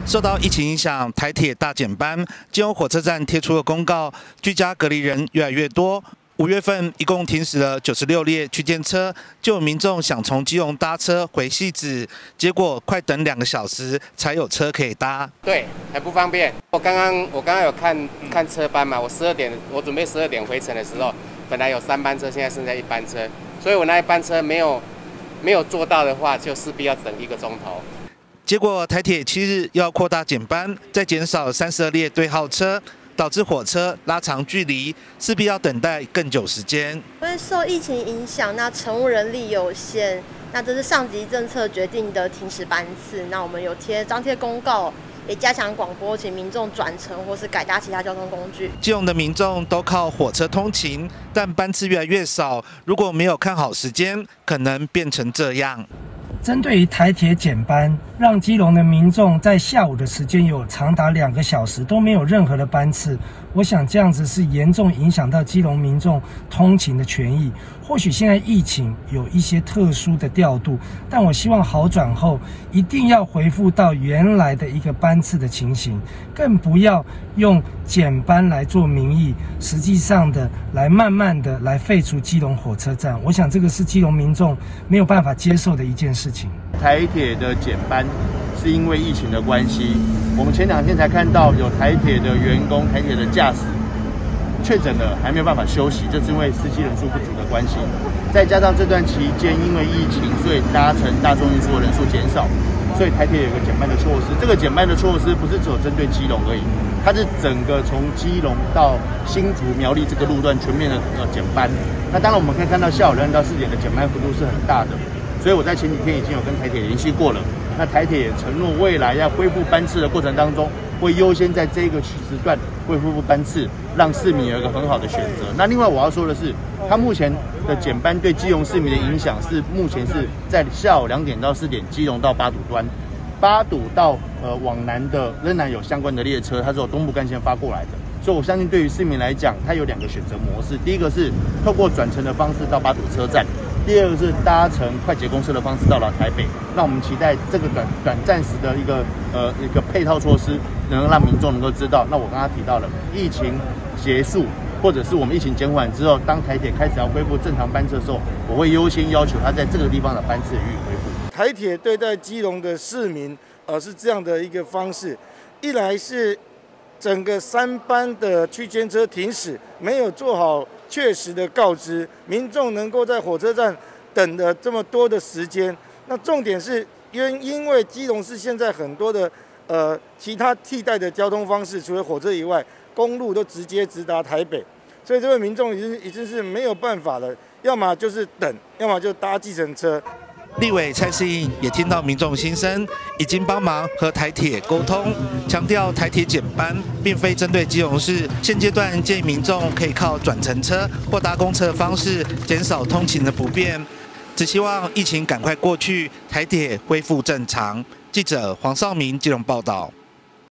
受到疫情影响，台铁大减班，基隆火车站贴出了公告，居家隔离人越来越多。5月份一共停驶了96列区间车，就有民众想从基隆搭车回汐止，结果快等2个小时才有车可以搭。 对，还不方便。我刚刚有看车班嘛，我准备12点回程的时候，本来有3班车，现在剩下1班车，所以我那1班车没有坐到的话，就势必要等1个钟头。 结果台铁7日要扩大减班，再减少32列对号车，导致火车拉长距离，势必要等待更久时间。 因为受疫情影响，那乘务人力有限，那这是上级政策决定的停驶班次。那我们有张贴公告，也加强广播，请民众转乘或是改搭其他交通工具。 基隆的民众都靠火车通勤，但班次越来越少，如果没有看好时间，可能变成这样。 针对于台铁减班，让基隆的民众在下午的时间有长达2个小时都没有任何的班次，我想这样子是严重影响到基隆民众通勤的权益。或许现在疫情有一些特殊的调度，但我希望好转后一定要恢复到原来的一个班次的情形，更不要用减班来做名义，实际上的来慢慢的来废除基隆火车站。我想这个是基隆民众没有办法接受的一件事情。 台铁的减班是因为疫情的关系，我们前2天才看到有台铁的员工、台铁的驾驶确诊了，还没有办法休息，就是因为司机人数不足的关系。再加上这段期间因为疫情，所以搭乘大众运输的人数减少，所以台铁有一个减班的措施。这个减班的措施不是只有针对基隆而已，它是整个从基隆到新竹、苗栗这个路段全面的减班。那当然我们可以看到下午2点到4点的减班幅度是很大的。所以我在前几天已经有跟台铁联系过了，那台铁也承诺未来要恢复班次的过程当中，会优先在这个时段恢复班次，让市民有一个很好的选择。那另外我要说的是，它目前的减班对基隆市民的影响是目前是在下午2点到4点，基隆到八堵端，8堵到往南的仍然有相关的列车，它是由东部干线发过来的。所以我相信对于市民来讲，它有2个选择模式，第一个是透过转乘的方式到八堵车站。第二个是搭乘快捷公车的方式到达台北，那我们期待这个短暂时的一个配套措施，能让民众能够知道。那我刚刚提到了，疫情结束或者是我们疫情减缓之后，当台铁开始要恢复正常班次的时候，我会优先要求他在这个地方的班次予以恢复。 台铁对待基隆的市民，是这样的一个方式，一来是整个3班的区间车停驶没有做好确实的告知，民众能够在火车站等了这么多的时间。那重点是因为基隆市现在很多的其他替代的交通方式，除了火车以外，公路都直接直达台北，所以这位民众已经是没有办法了，要么就是等，要么就搭计程车。 立委蔡适应也听到民众心声，已经帮忙和台铁沟通，强调台铁减班并非针对基隆市，现阶段建议民众可以靠转乘车或搭公车的方式减少通勤的不便，只希望疫情赶快过去，台铁恢复正常。记者黄少明基隆报道。